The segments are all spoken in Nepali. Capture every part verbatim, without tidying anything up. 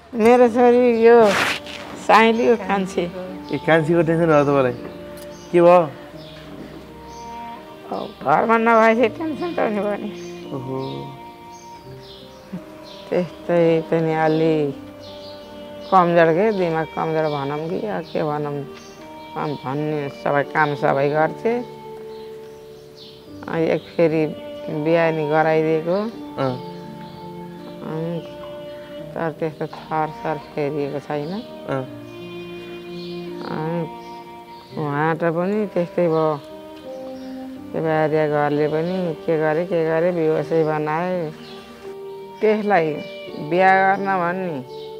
मेरो छोरी यो साइली हो कान्छी ए कान्छीको टेन्सन भयो तपाईँलाई के भयो घरमा नभएपछि टेन्सन त हुने भयो नि ओहो त्यस्तै पनि अलि कमजोर के दिमाग कमजोर भनौँ कि के भनौँ भन्ने सबै काम सबै गर्थे एक फेरि बिहा नि गराइदिएको तर त्यस्तो थर सर फेरिएको छैन उहाँबाट पनि त्यस्तै भयो त्यो बाहिरिया घरले पनि के गरे के गरे बेहोसै बनाए त्यसलाई बिहा गर्न भन्ने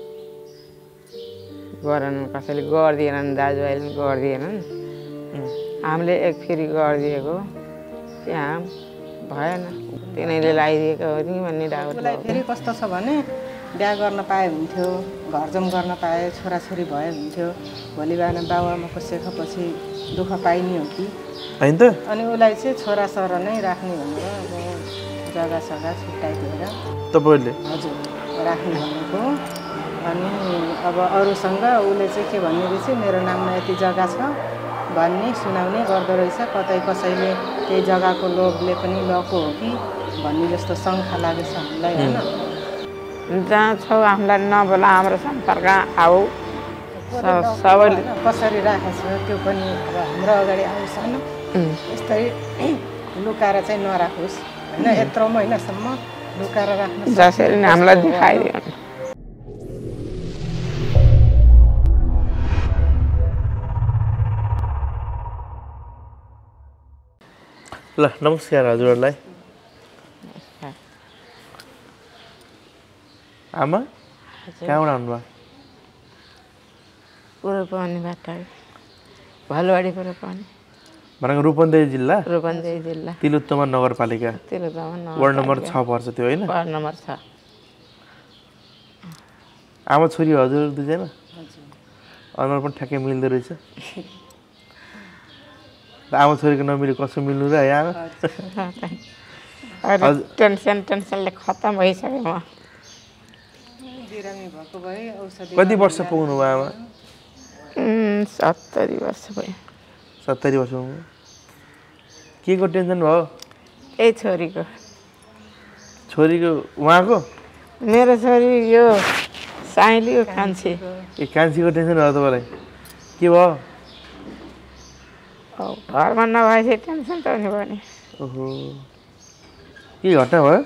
गरेन कसैले गरिदिएनन् दाजुभाइले पनि गरिदिएनन् हामीले एक फेरि गरिदिएको त्यहाँ भएन तिनीहरूले लगाइदिएको हो नि भन्ने डाउट फेरि कस्तो छ भने बिहा गर्न पाए हुन्थ्यो घर जम गर्न पाए छोराछोरी भए हुन्थ्यो भोलि बिहान बाबुआमाको सेखपछि दुःख पाइने हो कि होइन त अनि उसलाई चाहिँ छोरा सर नै राख्ने भनेर अब जग्गा सग्गा छुट्याइदिएर तपाईँले हजुर राख्ने भनेको अनि अब अरूसँग उसले चाहिँ के भन्ने रहेछ मेरो नाममा यति जग्गा छ भन्ने सुनाउने गर्दो रहेछ कतै कसैले केही जग्गाको लोभले पनि लको हो कि भन्ने जस्तो शङ्का लागेछ हामीलाई होइन जहाँ छौ हामीलाई नबोला हाम्रो सम्पर्क आऊ सबैले कसरी राखेको छ त्यो पनि अब हाम्रो अगाडि आउँछ होइन यस्तै लुकाएर चाहिँ नराखोस् होइन यत्रो महिनासम्म लुकाएर राख्नु जसरी हामीलाई देखाइदियो ल नमस्कार हजुरहरूलाई आमा कहाँबाट आउनुभयो रूपन्देहीबाट भालुवाडी रूपन्देही भनेको रूपन्देही जिल्ला रूपन्देही जिल्ला तिलोत्तमा नगरपालिका तिलोत्तमा वार्ड नम्बर छ पर्छ त्यो होइन वार्ड नम्बर छ आमा छोरी हजुर दुईजना अनुहार पनि ठ्याक्कै मिल्दो रहेछ आमा छोरीको नमिले कसो मिल्नु र आमा टेन्सन टेन्सनले खत्तम भइसक्यो म कति वर्ष पुग्नु भयो आमा सत्तरी वर्ष भयो सत्तरी वर्ष के को टेन्सन भयो यही छोरीको छोरीको उहाँको मेरो छोरी यो साइली हो कान्छी ए कान्छीको टेन्सन भयो तपाईँलाई के भयो घरमा नभएपछि टेन्सन त हुने भयो नि ओहो के घटना भयो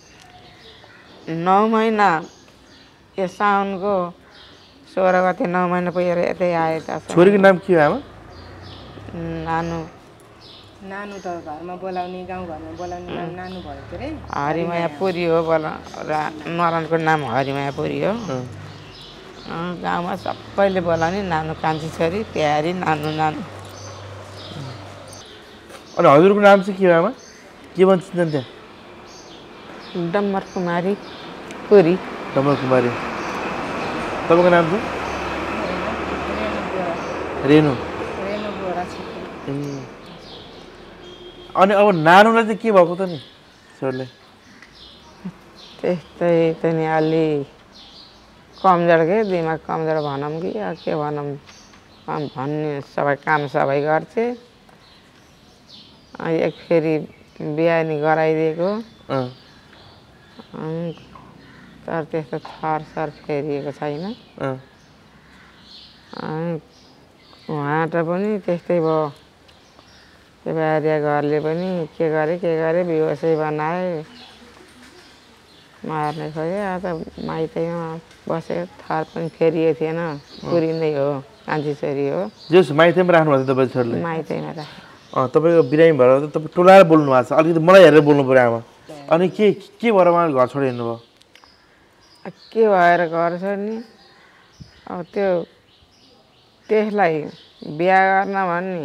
नौ महिना यो साउनको सोह्र गते नौ महिना पुगेर यतै आए त छोरीको नाम के हो आमा नानु नानु त घरमा बोलाउने गाउँघरमा बोलाउने नानु भयो के अरे हरिमाया पुरी हो बोला र मरणको नाम हरिमाया पुरी हो गाउँमा सबैले बोलाउने नानु कान्छी छोरी प्यारी नानु नानु अनि हजुरको नाम चाहिँ के हो आमा के भन्छन् त्यहाँ डम्बर कुमारी पुरी डम्बर कुमारी तपाईँको नाम चाहिँ रेनु अनि अब नानुलाई चाहिँ के भएको त नि छोरीलाई त्यस्तै पनि अलि कमजोर के दिमाग कमजोर भनौँ कि के भनौँ भन्ने सबै काम सबै गर्थे एक फेरि बिहा नि गराइदिएको तर त्यस्तो थर सर फेरिएको छैन उहाँबाट पनि त्यस्तै भयो त्यो बाहिरिया घरले पनि के गरे के गरे बेहोसै बनाए मार्ने खोज्यो अब त माइतैमा बसेको थर पनि फेरिएको थिएन पुरी नै हो कान्छी छोरी हो जस माइतैमा राख्नु भएको तपाईँ छोरीले माइतैमा राख्नु अँ तपाईँको बिरामी भएर त तपाईँ टोलाएर बोल्नु भएको छ अलिकति मलाई हेरेर बोल्नु पऱ्यो आमा अनि के के भएर उहाँले घर छोडेर हिँड्नुभयो के भएर घर छोड्ने अब त्यो त्यसलाई बिहा गर्न भन्ने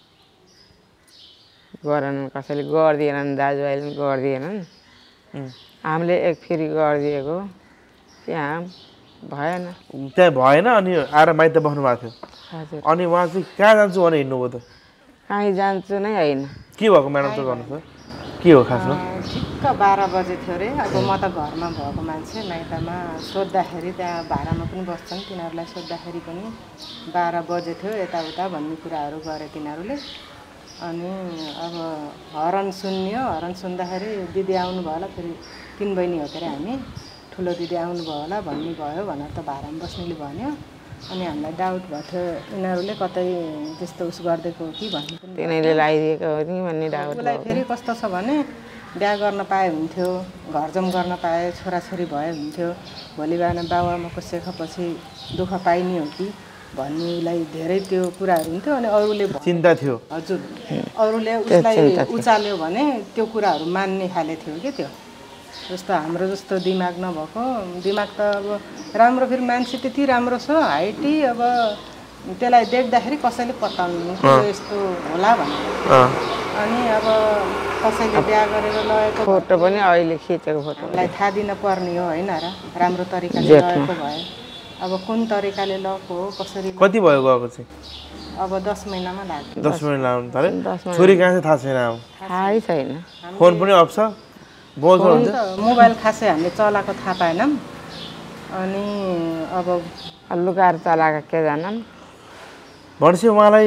गरेन कसैले गरिदिएनन् दाजुभाइले पनि गरिदिएनन् हामीले एक फेरि गरिदिएको त्यहाँ भएन त्यहाँ भएन अनि आएर माइत बस्नु भएको थियो हजुर अनि उहाँ चाहिँ कहाँ जान्छु भने हिँड्नुभयो त कहीँ जान्छु नै होइन के भएको म्याडम त गर्नु त के हो खासमा ठिक्क बाह्र बजे थियो अरे अब म त घरमा भएको मान्छे माइतमा सोद्धाखेरि त्यहाँ भाडामा पनि बस्छन् तिनीहरूलाई सोद्धाखेरि पनि बाह्र बजे थियो यताउता भन्ने कुराहरू गरे तिनीहरूले अनि अब हरन सुन्यो हरन सुन्दाखेरि दिदी आउनुभयो होला फेरि तिन बहिनी हो के अरे हामी ठुलो दिदी आउनुभयो होला भन्ने भयो भनेर त भाडामा बस्नेले भन्यो अनि हामीलाई डाउट भएको थियो यिनीहरूले कतै त्यस्तो उस गरिदिएको हो कि भन्ने पनि तिनीहरूले लगाइदिएको हो कि भन्ने डाउट उसलाई फेरि कस्तो छ भने बिहा गर्न पाए हुन्थ्यो घरजम गर्न पाए छोराछोरी भए हुन्थ्यो भोलि बिहान बाबुआमाको सेखपछि दुःख पाइने हो कि भन्ने उसलाई धेरै त्यो कुराहरू हुन्थ्यो अनि अरूले चिन्ता थियो हजुर अरूले उसलाई उचाल्यो भने त्यो कुराहरू मान्ने खाले थियो कि त्यो जस्तो हाम्रो जस्तो दिमाग नभएको दिमाग त अब राम्रो फेरि मान्छे त्यति राम्रो छ हाइटी अब त्यसलाई देख्दाखेरि कसैले पत्ताउनु यस्तो होला भनेर अनि अब कसैले बिहा गरेर लगेको फोटो पनि अहिले खिचेको फोटो उसलाई थाहा दिन पर्ने हो होइन र राम्रो तरिकाले लगेको भए अब कुन तरिकाले लगेको हो कसरी कति भयो गएको चाहिँ अब दस महिनामा लाग्यो दस महिना लाग्नु थाल्यो छोरी कहाँ चाहिँ थाहा छैन अब थाहै छैन फोन पनि अफ छ बोल्छ मोबाइल खासै हामीले चलाएको थाहा पाएनौँ अनि अब लुगाएर चलाएको के जानन् भनेपछि उहाँलाई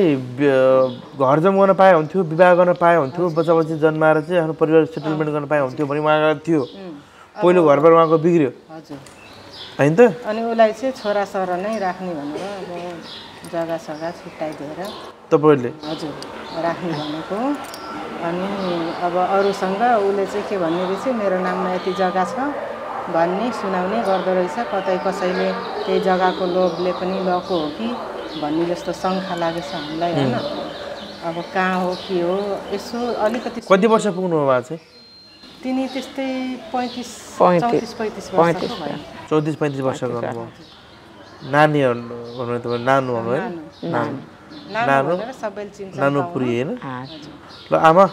घर जम गर्न पाए हुन्थ्यो विवाह गर्न पाए हुन्थ्यो बच्चा बच्ची जन्माएर चाहिँ आफ्नो परिवार सेटलमेन्ट गर्न पाए हुन्थ्यो भने उहाँको थियो पहिलो घरबाट उहाँको बिग्रियो हजुर होइन त अनि उसलाई चाहिँ छोराछोरा नै राख्ने भनेर अब जग्गा सग्गा छुट्याइदिएर तपाईँहरूले हजुर राख्ने भनेको अनि अब अरूसँग उसले चाहिँ के भन्ने रहेछ मेरो नाममा यति जग्गा छ भन्ने सुनाउने गर्दो रहेछ कतै कसैले त्यही जग्गाको लोभले पनि लगेको हो कि भन्ने जस्तो शङ्का लागेछ हामीलाई होइन अब कहाँ हो के हो यसो अलिकति कति वर्ष पुग्नु भयो चाहिँ तिनी त्यस्तै पैँतिस पैँतिस पैँतिस वर्षको भयो चौतिस पैँतिस वर्ष गर्नुभयो नानीहरू भन्नु तपाईँ नानु भन्नु होइन नानु नानु सबैले चिन्छ नानु पुरी होइन ल आमा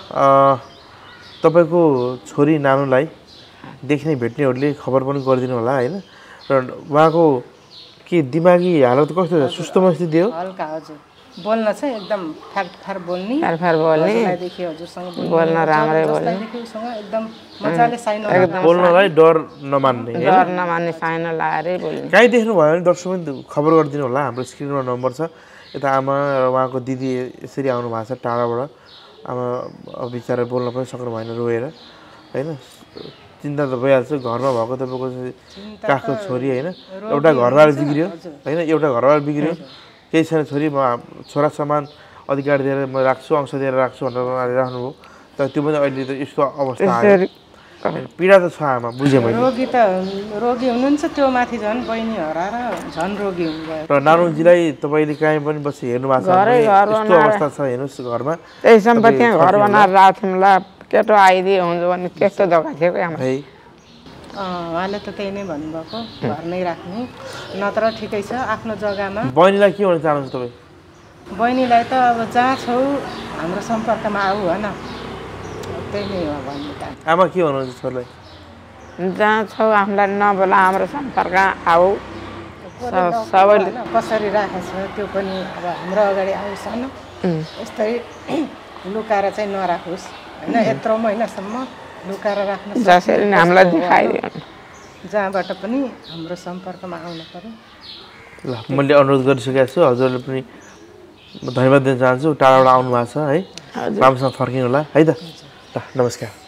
तपाईँको छोरी नानुलाई देख्ने भेट्नेहरूले खबर पनि गरिदिनु होला होइन र उहाँको के दिमागी हालत कस्तो छ सुस्तमा स्थिति हो हल्का हजुर बोल्न चाहिँ एकदम फार फार बोल्ने फार फार बोल्ने देखि हजुरसँग बोल्न राम्रै बोल्ने उसँग एकदम मजाले साइनो बोल्नलाई डर नमान्ने डर नमान्ने साइनो लाएरै बोल्ने कहीँ देख्नु भयो भने दर्शक पनि खबर गरिदिनु होला हाम्रो स्क्रिनमा नम्बर छ यता आमा र उहाँको दिदी यसरी आउनु भएको छ टाढाबाट आमा बिचरा बोल्न पनि सक्नु भएन रोएर होइन चिन्ता त भइहाल्छ घरमा भएको तपाईँको काखको छोरी होइन एउटा घरवाला बिग्रियो होइन एउटा घरवाला बिग्रियो केही छैन छोरी म छोरा समान अधिकार दिएर म राख्छु अंश दिएर राख्छु भनेर राख्नुभयो तर त्यो पनि अहिले त यस्तो अवस्था आयो पीडा त छ आमा बुझेँ मैले रोगी त रोगी हुनुहुन्छ त्यो माथि झन् बहिनी हराएर झन् रोगी हुनुभयो र नानुजीलाई तपाईँले कहीँ पनि बसी हेर्नु भएको छ यस्तो अवस्था छ हेर्नुहोस् घरमा त्यही सम्पत्ति त्यहाँ घर बनाएर राख्थ्यौँ ल केटो आइदिए हुन्छ भने त्यस्तो धोका थियो क्या है उहाँले त त्यही नै भन्नुभएको घर नै राख्ने नत्र ठिकै छ आफ्नो जग्गामा बहिनीलाई के भन्न चाहनुहुन्छ तपाईँ बहिनीलाई त अब जहाँ छौ हाम्रो सम्पर्कमा आऊ होइन त्यही नै हो भन्नु त आमा के भन्नुहुन्छ छोरीलाई जहाँ छौ आफूलाई नबोला हाम्रो सम्पर्क आऊ सबैले कसरी राखेको छ त्यो पनि अब हाम्रो अगाडि आउँछ न यस्तै लुकाएर चाहिँ नराखोस् होइन यत्रो महिनासम्म लुकाएर राख्न जसरी नै हामीलाई देखाइदियो जहाँबाट पनि हाम्रो सम्पर्कमा आउनु पर्यो ल मैले अनुरोध गरिसकेको छु हजुरले पनि धन्यवाद दिन चाहन्छु टाढाबाट आउनु भएको छ है राम्रोसँग फर्किनु होला है त ल नमस्कार